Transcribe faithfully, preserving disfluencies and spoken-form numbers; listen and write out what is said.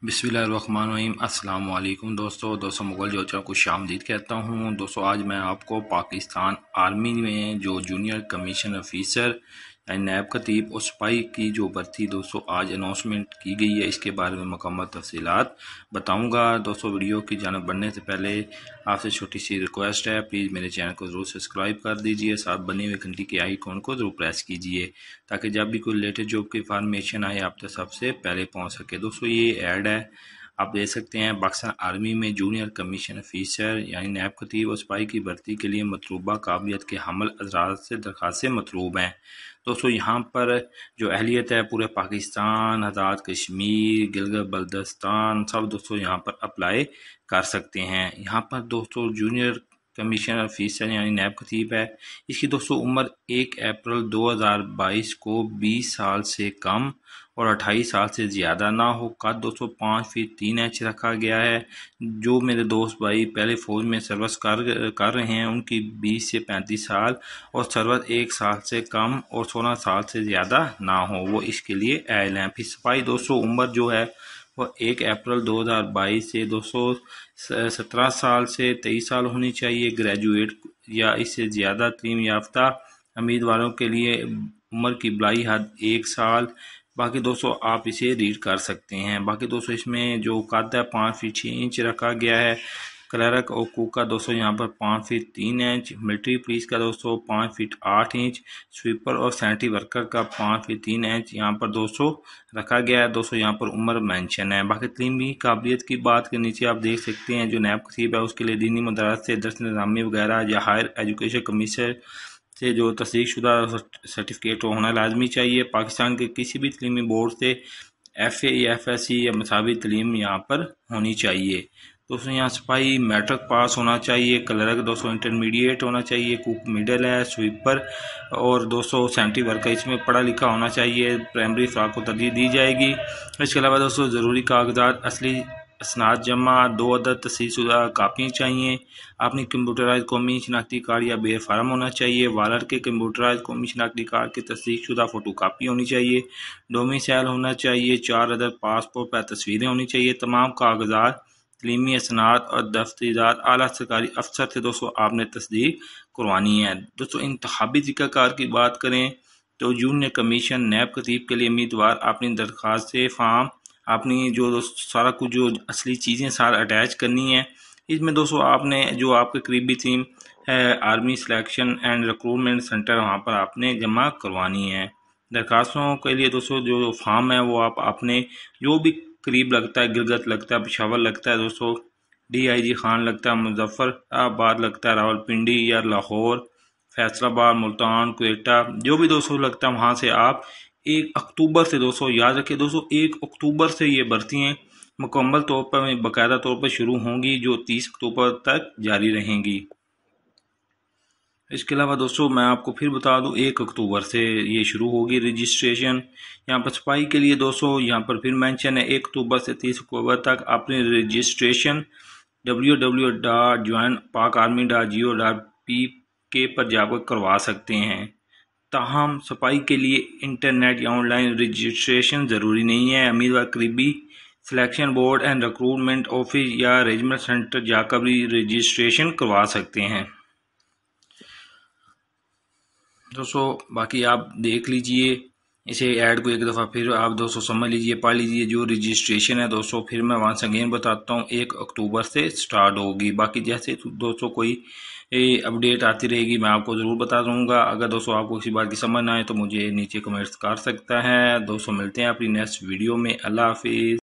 बिस्मिल्लाहिर्रहमानिर्रहीम। अस्सलाम वालेकुम दोस्तों दोस्तों मुगल जोचा को खुश आमदीद कहता हूँ। दोस्तों आज मैं आपको पाकिस्तान आर्मी में जो जूनियर कमीशन ऑफिसर यानी नैब खतीब और सिपाही की जो भर्ती दोस्तों आज अनाउंसमेंट की गई है, इसके बारे में मुकम्मल तफसीलात बताऊंगा। दोस्तों वीडियो की जानब बढ़ने से पहले आपसे छोटी सी रिक्वेस्ट है, प्लीज़ मेरे चैनल को ज़रूर सब्सक्राइब कर दीजिए, साथ बनी हुई घंटी के आइकॉन को ज़रूर प्रेस कीजिए ताकि जब भी कोई लेटेस्ट जॉब की इन्फॉर्मेशन आए आप तक सबसे पहले पहुंच सके। दोस्तों ये ऐड है, आप देख सकते हैं पाकिस्तान आर्मी में जूनियर कमीशन ऑफिसर यानी नैब खतीब और सिपाही की भर्ती के लिए मतलूबा काबिलियत के हमल हज़रात से दरखास्तें मतलूब हैं। दोस्तों यहाँ पर जो अहलियत है पूरे पाकिस्तान, आज़ाद कश्मीर, गिलगित बल्तिस्तान सब दोस्तों यहाँ पर अप्लाई कर सकते हैं। यहाँ पर दोस्तों जूनियर कमीशन ऑफिसर यानी नैब खतीब है, इसकी दोस्तों उम्र एक अप्रैल दो हज़ार बाईस को बीस साल से कम और अट्ठाईस साल से ज़्यादा ना हो। कद दोस्तों पाँच फीट तीन इंच रखा गया है। जो मेरे दोस्त भाई पहले फ़ौज में सर्विस कर कर रहे हैं उनकी बीस से पैंतीस साल और सर्विस एक साल से कम और सोलह साल से ज़्यादा ना हो, वो इसके लिए अहल हैं। फिर सिपाही दोस्तों उम्र जो है वो एक अप्रैल दो हज़ार बाईस से दोस्तों सत्रह साल से तेईस साल होनी चाहिए। ग्रेजुएट या इससे ज़्यादा तालीम याफ्ता उम्मीदवारों के लिए उम्र की बलाई हद एक साल। बाकी दोस्तों आप इसे रीड कर सकते हैं। बाकी दोस्तों इसमें जो कद है पाँच फीट छः इंच रखा गया है। क्लर्क और कुक का दोस्तों यहाँ पर पाँच फीट तीन इंच, मिलिट्री पुलिस का दोस्तों पाँच फीट आठ इंच, स्वीपर और सैनिटरी वर्कर का पाँच फीट तीन इंच यहाँ पर दोस्तों रखा गया है। दोस्तों यहाँ पर उम्र मेंशन है। बाकी तलीमी काबिलियत की बात के नीचे आप देख सकते हैं जो नैब खतीब है उसके लिए दीनी मदारस से दर्स निज़ामी वगैरह या हायर एजुकेशन कमीशन से जो तस्दीक शुदा सर्टिफिकेट होना लाजमी चाहिए। पाकिस्तान के किसी भी तलीमी बोर्ड से एफ ए या एफ एस सी या मसावी तलीम यहाँ पर होनी चाहिए। दोस्तों यहाँ सिपाही मैट्रिक पास होना चाहिए, क्लर्क दोस्तों इंटरमीडिएट होना चाहिए, कुक मिडिल है, स्वीपर और दोस्तों सैनिटरी वर्कर इसमें पढ़ा लिखा होना चाहिए। प्राइमरी फ्राक को तरजीह दी जाएगी। इसके अलावा दोस्तों ज़रूरी कागजात असली असनाद जमा, दो अदद तस्दीकशुदा कापियाँ चाहिए। अपनी कंप्यूटराइज कौमी शनाख्ती कार्ड या बेर फार्म होना चाहिए। वालर के कंप्यूटराइज कौमी शनाख्ती कार्ड की तस्दीकशुदा फ़ोटो कापी होनी चाहिए। डोमिसाइल होना चाहिए। चार अदद पासपोर्ट पर तस्वीरें होनी चाहिए। तमाम कागजात तलीमी असनाद और दफ्तरात आला सरकारी अफसर से दोस्तों आपने तस्दीक करवानी है। दोस्तों इंतखाबी ज़िक्र की बात करें तो जूनियर कमीशन नैब खतीब के लिए उम्मीदवार अपनी दरख्वास्त से फार्म अपनी जो सारा कुछ जो असली चीज़ें सारा अटैच करनी है। इसमें दोस्तों आपने जो आपके करीबी टीम है army selection and recruitment centre वहाँ पर आपने जमा करवानी है। दरख्वास्तों के लिए दोस्तों जो फॉर्म है वो आप अपने जो भी करीब लगता है, गिलगित लगता है, पेशावर लगता है दोस्तों, डी आई जी खान लगता है, मुजफ्फराबाद लगता है, रावलपिंडी या लाहौर, फैसलाबाद, मुल्तान, क्वेटा, जो भी दोस्तों लगता है वहाँ से आप एक अक्टूबर से दोस्तों याद रखिए दोस्तों एक अक्टूबर से ये भर्तियाँ मुकम्मल तौर पर बाकायदा तौर पर शुरू होंगी जो तीस अक्टूबर तक जारी रहेंगी। इसके अलावा दोस्तों मैं आपको फिर बता दूं एक अक्टूबर से ये शुरू होगी रजिस्ट्रेशन। यहाँ पर सिपाही के लिए दोस्तों यहाँ पर फिर मेंशन है एक अक्टूबर से तीस अक्टूबर तक अपनी registration W W W dot join Pak army dot G O dot P K पर जाकर करवा सकते हैं। ताहम सिपाही के लिए इंटरनेट या ऑनलाइन रजिस्ट्रेशन ज़रूरी नहीं है। उम्मीदवार करीबी selection board and recruitment office या रेजिमेंट सेंटर जाकर भी रजिस्ट्रेशन करवा सकते हैं। दोस्तों बाकी आप देख लीजिए इसे ऐड को एक दफ़ा फिर आप दोस्तों समझ लीजिए, पढ़ लीजिए। जो रजिस्ट्रेशन है दोस्तों फिर मैं वहाँ अगेन बताता हूँ एक अक्टूबर से स्टार्ट होगी। बाकी जैसे दोस्तों कोई अपडेट आती रहेगी मैं आपको ज़रूर बता दूंगा। अगर दोस्तों आपको किसी बात की समझ ना आए तो मुझे नीचे कमेंट्स कर सकता है। दोस्तों मिलते हैं अपनी नेक्स्ट वीडियो में। अल्लाह हाफिज़।